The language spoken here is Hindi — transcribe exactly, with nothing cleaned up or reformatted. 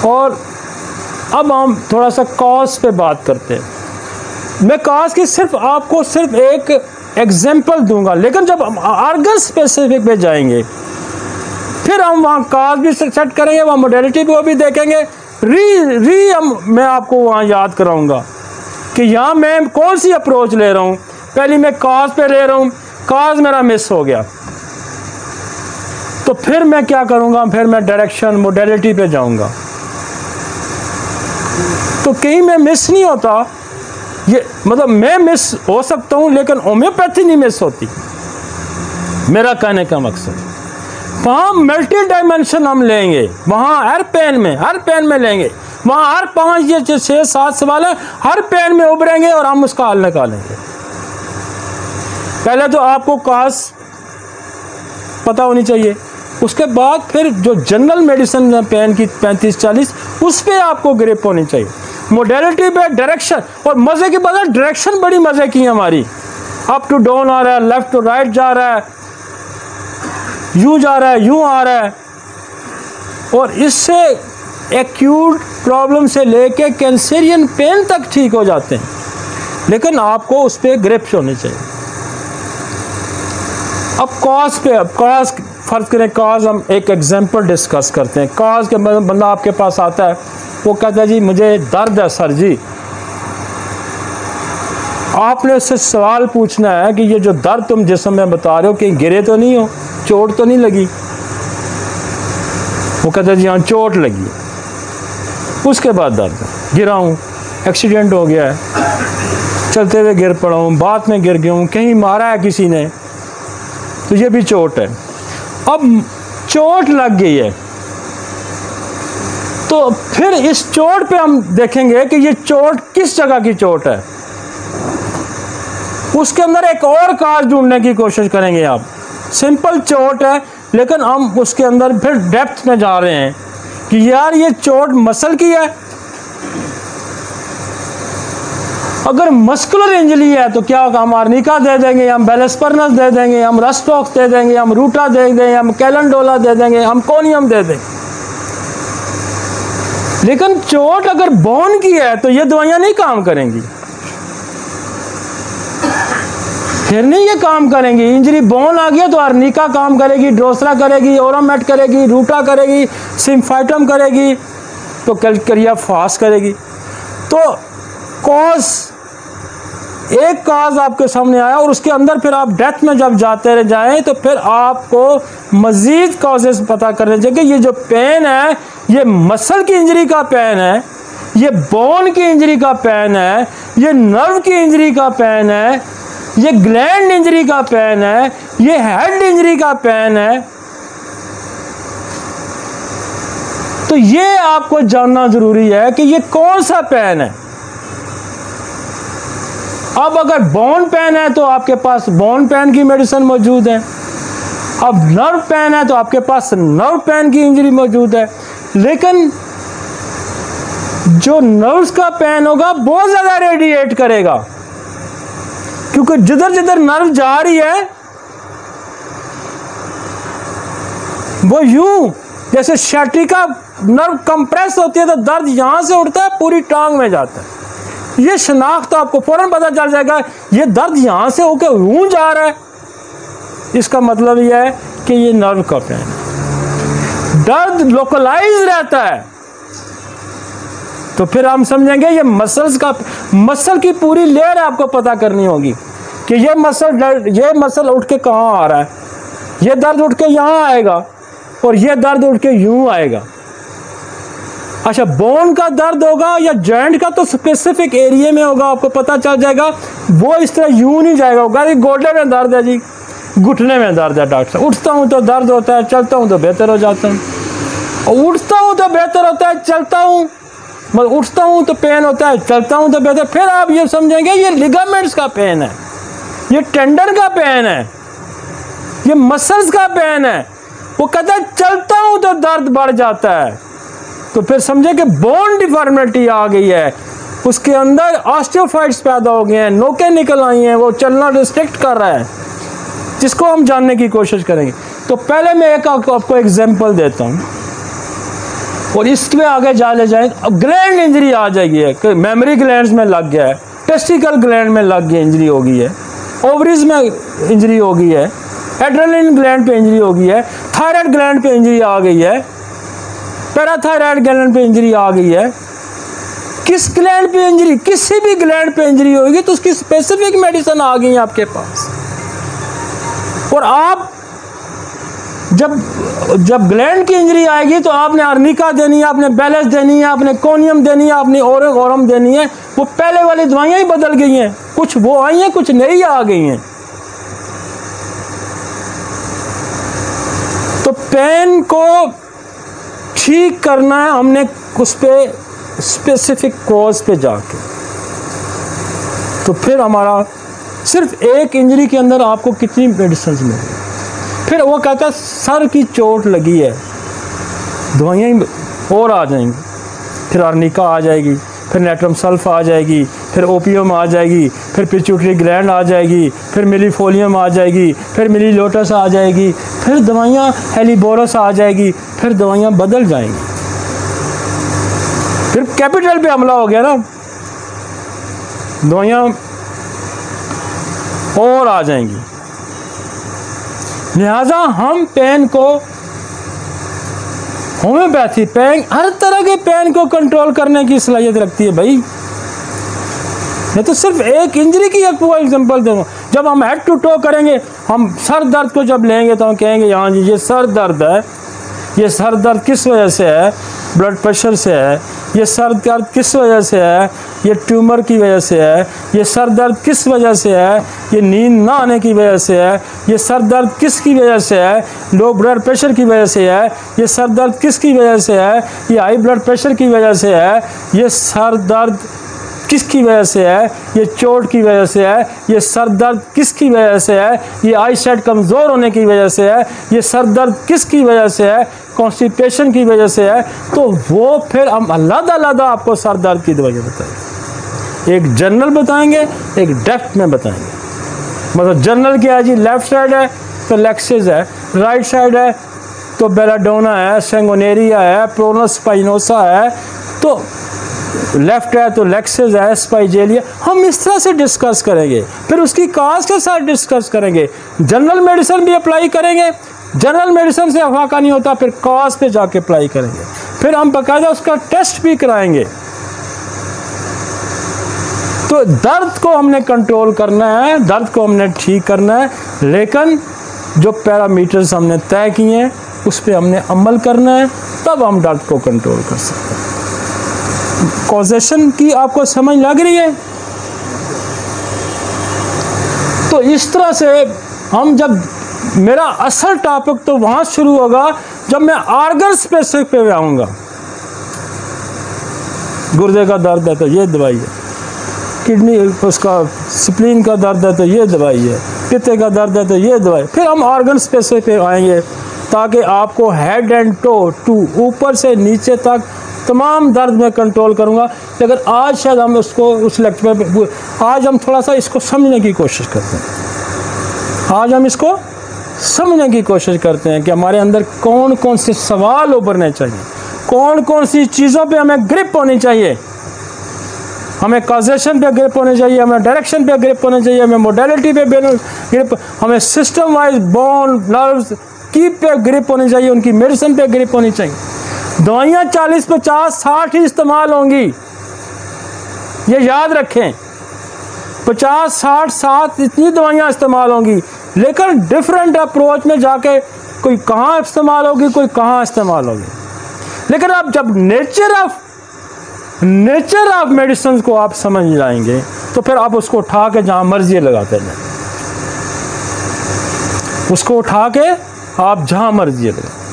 और अब हम थोड़ा सा कॉज पे बात करते हैं। मैं कॉज की सिर्फ आपको सिर्फ एक एग्जांपल दूंगा, लेकिन जब हम आर्गन स्पेसिफिक पे जाएंगे फिर हम वहाँ कॉज भी सेट करेंगे, वहाँ मोडेलिटी को भी देखेंगे, री री हम मैं आपको वहाँ याद कराऊंगा कि यहाँ मैं कौन सी अप्रोच ले रहा हूँ। पहले मैं कॉज पे ले रहा हूँ, कॉज मेरा मिस हो गया, तो फिर मैं क्या करूँगा, फिर मैं डायरेक्शन मोडेलिटी पे जाऊँगा। तो कहीं मैं मिस नहीं होता, ये मतलब मैं मिस हो सकता हूँ लेकिन होम्योपैथी नहीं मिस होती, मेरा कहने का मकसद। वहाँ मल्टी डायमेंशन हम लेंगे, वहाँ हर पेन में हर पेन में लेंगे, वहाँ हर पाँच या छः सात सवाल है, हर पेन में उभरेंगे और हम उसका हल निकालेंगे। पहले तो आपको कॉज पता होनी चाहिए, उसके बाद फिर जो जनरल मेडिसिन पेन की पैंतीस चालीस उस पर आपको ग्रिप होनी चाहिए। मोडेलिटी पे डायरेक्शन, और मज़े की बात है डायरेक्शन बड़ी मज़े की है हमारी, अप टू डाउन आ रहा है, लेफ्ट टू राइट जा रहा है, यूँ जा रहा है, यूँ आ रहा है, और इससे एक्यूट प्रॉब्लम से लेके कैंसरियन पेन तक ठीक हो जाते हैं, लेकिन आपको उस पर ग्रिप होनी चाहिए। अब कॉज पे, अब कॉज फर्ज करें, कॉज हम एक एग्जांपल डिस्कस करते हैं। कॉज के बंदा आपके पास आता है, वो कहता है जी मुझे दर्द है सर जी। आपने उससे सवाल पूछना है कि ये जो दर्द तुम जिस्म में बता रहे हो कहीं गिरे तो नहीं हो, चोट तो नहीं लगी? वो कहता है जी हाँ चोट लगी। उसके बाद दर्द, गिरा हूँ, एक्सीडेंट हो गया है, चलते हुए गिर पड़ा हूँ, बात में गिर गया हूँ, कहीं मारा है किसी ने, तो ये भी चोट है। अब चोट लग गई है, तो फिर इस चोट पे हम देखेंगे कि ये चोट किस जगह की चोट है, उसके अंदर एक और काज ढूंढने की कोशिश करेंगे। आप सिंपल चोट है लेकिन हम उसके अंदर फिर डेप्थ में जा रहे हैं कि यार ये चोट मसल की है। अगर मस्कुलर इंजरी है तो क्या होगा, हम आर्निका दे देंगे, हम बेलेस्पर्नस दे देंगे, हम रस्टॉक्स दे देंगे, हम रूटा दे देंगे, हम कैलेंडोला दे देंगे, हम कोनियम दे देंगे। लेकिन चोट अगर बोन की है तो ये दवाइयां नहीं काम करेंगी, फिर नहीं ये काम करेंगी। इंजरी बोन आ गया तो आर्निका काम करेगी, ड्रोसरा करेगी, ओरामेट करेगी, रूटा करेगी, सिम्फाइटम करेगी, तो कैलकेरिया फास्ट करेगी। तो कॉज, एक कॉज आपके सामने आया और उसके अंदर फिर आप डेथ में जब जाते रह जाएं तो फिर आपको मजीद कॉजेस पता करने चाहिए। ये जो पेन है ये मसल की इंजरी का पेन है, ये बोन की इंजरी का पेन है, ये नर्व की इंजरी का पेन है, ये ग्लैंड इंजरी का पेन है, ये हेड इंजरी का पेन है। तो ये आपको जानना जरूरी है कि ये कौन सा पेन है। अब अगर बोन पेन है तो आपके पास बोन पेन की मेडिसिन मौजूद है, अब नर्व पेन है तो आपके पास नर्व पेन की इंजरी मौजूद है। लेकिन जो नर्व्स का पेन होगा बहुत ज्यादा रेडिएट करेगा, क्योंकि जिधर जिधर नर्व जा रही है वो यूं जैसे शैट्रिका नर्व कंप्रेस होती है तो दर्द यहां से उठता है पूरी टांग में जाता है। ये शनाख्त तो आपको फौरन पता चल जाएगा, ये दर्द यहां से होकर यूं जा रहा है, इसका मतलब यह है कि ये नर्व का पेन है। दर्द लोकलाइज रहता है तो फिर हम समझेंगे ये मसल्स का, मसल की पूरी लेयर आपको पता करनी होगी कि ये मसल ये मसल उठ के कहाँ आ रहा है, ये दर्द उठ के यहाँ आएगा और ये दर्द उठ के यूं आएगा। अच्छा, बोन का दर्द होगा या जॉइंट का तो स्पेसिफिक एरिया में होगा, आपको पता चल जाएगा, वो इस तरह यूं नहीं जाएगा, होगा गोडे में दर्द है जी, घुटने में दर्द है डॉक्टर साहब, उठता हूँ तो दर्द होता है, चलता हूँ तो बेहतर हो जाता हूँ, और उठता हूँ तो बेहतर होता है, चलता हूँ मतलब उठता हूँ तो पेन होता है, चलता हूँ तो बेहतर। फिर आप ये समझेंगे ये लिगामेंट्स का पेन है, ये टेंडन का पेन है, ये मसल्स का पेन है। वो कहता है चलता हूँ तो दर्द बढ़ जाता है, तो फिर समझे कि बोन डिफॉर्मिटी आ गई है, उसके अंदर ऑस्टियोफाइट्स पैदा हो गए हैं, नोकें निकल आई हैं, वो चलना रिस्ट्रिक्ट कर रहा है, जिसको हम जानने की कोशिश करेंगे। तो पहले मैं एक आपको एग्जांपल देता हूँ। और इसमें आगे जा ले जाए अब ग्लैंड इंजरी आ जाएगी है, मेमोरी ग्लैंड्स में लग गया है, टेस्टिकल ग्लैंड में लग गया इंजरी हो गई है, ओवरीज में इंजरी हो गई है, एड्रेनलिन ग्लैंड पे इंजरी हो गई है, थायराइड ग्लैंड पे इंजरी आ गई है, पैराथायराइड ग्लैंड पे इंजरी आ गई है। किस ग्लैंड पे इंजरी, किसी भी ग्लैंड पे इंजरी होगी तो उसकी स्पेसिफिक मेडिसिन आ गई है आपके पास। और आप जब जब ग्लैंड की इंजरी आएगी तो आपने अर्निका देनी है, आपने बैलेंस देनी है, आपने कोनियम देनी है, आपने ओरम ओरम देनी है। वो पहले वाली दवाइयां ही बदल गई हैं, कुछ वो आई हैं, कुछ नई आ गई हैं। तो पेन को ठीक करना है हमने उस पे स्पेसिफिक कॉज पे जाके। तो फिर हमारा सिर्फ एक इंजरी के अंदर आपको कितनी मेडिसिन मिलेगी। फिर वो कहता है सर की चोट लगी है, दवाइयाँ और आ जाएंगी, फिर आर्निका आ जाएगी, फिर नेट्रम सल्फ आ जाएगी, फिर ओपियम आ जाएगी, फिर पिट्यूटरी ग्लैंड आ जाएगी, फिर मिलीफोलियम आ जाएगी, फिर मिली लोटस आ जाएगी, फिर दवाइयाँ हेलीबोरस आ जाएगी, फिर दवाइयाँ बदल जाएंगी। फिर कैपिटल पे हमला हो गया ना, दवाइयाँ और आ जाएंगी। लिहाजा हम पेन को होम्योपैथी पेन हर तरह के पेन को कंट्रोल करने की सलाहियत रखती है भाई। मैं तो सिर्फ एक इंजरी की एक एग्जांपल दूंगा। जब हम हेड टू टो करेंगे, हम सर दर्द को जब लेंगे तो हम कहेंगे हाँ जी ये सर दर्द है, ये सर दर्द किस वजह से है, ब्लड प्रेशर से है, ये सर दर्द किस वजह से है, ये ट्यूमर की वजह से है, ये सर दर्द किस वजह से है, ये नींद ना आने की वजह से है, ये सर दर्द किसकी वजह से है, लो ब्लड प्रेशर की वजह से है, ये सर दर्द किसकी वजह से है, ये हाई ब्लड प्रेशर की वजह से है, ये सर दर्द किसकी वजह से है, ये चोट की वजह से है, ये सर दर्द किसकी वजह से है, ये आई साइड कमज़ोर होने की वजह से है, ये सर दर्द किसकी वजह से है, कॉन्स्टिपेशन की वजह से है। तो वो फिर हम अलग-अलग आपको सर दर्द की दवाइयाँ बताएंगे, एक जनरल बताएंगे, एक डेप्थ में बताएंगे। मतलब जनरल क्या है जी, लेफ्ट साइड है तो लेक्सिस है, राइट साइड है तो बेलाडोना है, सेंगोनेरिया है, प्रोनस स्पाइनोसा है, तो लेफ्ट है तो लेक्सिस है, स्पाइजेलिया। हम इस तरह से डिस्कस करेंगे, फिर उसकी काज के साथ डिस्कस करेंगे, जनरल मेडिसिन भी अप्लाई करेंगे। जनरल मेडिसिन से अफाका नहीं होता, फिर काज पे जाके अप्लाई करेंगे, फिर हम बाकायदा उसका टेस्ट भी कराएंगे। तो दर्द को हमने कंट्रोल करना है, दर्द को हमने ठीक करना है, लेकिन जो पैरामीटर्स हमने तय किए हैं उस पर हमने अमल करना है, तब हम दर्द को कंट्रोल कर सकते हैं। कॉजेशन की आपको समझ लग रही है? तो इस तरह से हम जब मेरा असल टॉपिक तो वहां शुरू होगा जब मैं ऑर्गन स्पेसिफिक पे आऊंगा। गुर्दे का दर्द है तो ये दवाई है, किडनी उसका स्प्लीन का दर्द है तो ये दवाई है, पित्ते का दर्द है तो ये दवाई। फिर हम ऑर्गन स्पेसिफिक पे आएंगे ताकि आपको हेड एंड टो टू ऊपर से नीचे तक तमाम दर्द में कंट्रोल करूंगा। लेकिन आज शायद हम उसको उस लेक्चर में आज हम थोड़ा सा इसको समझने की कोशिश करते हैं। आज हम इसको समझने की कोशिश करते हैं कि हमारे अंदर कौन कौन से सवाल उभरने चाहिए, कौन कौन सी चीज़ों पे हमें ग्रिप होनी चाहिए। हमें कॉजेशन पे ग्रिप होनी चाहिए, हमें डायरेक्शन पे ग्रिप होनी चाहिए, हमें मोडेलिटी पे ग्रिप, हमें सिस्टम वाइज बोन नर्व्स की पे ग्रिप होनी चाहिए, उनकी मेडिसिन पे ग्रिप होनी चाहिए। दवाइयाँ चालीस पचास साठ ही इस्तेमाल होंगी, ये याद रखें। पचास साठ सात इतनी दवाइयाँ इस्तेमाल होंगी, लेकिन डिफरेंट अप्रोच में जाके कोई कहाँ इस्तेमाल होगी, कोई कहाँ इस्तेमाल होगी। लेकिन आप जब nature of nature of medicine को आप समझ जाएंगे तो फिर आप उसको उठा के जहाँ मर्जी लगाते जाए, उसको उठा के आप जहाँ मर्जी लगाए।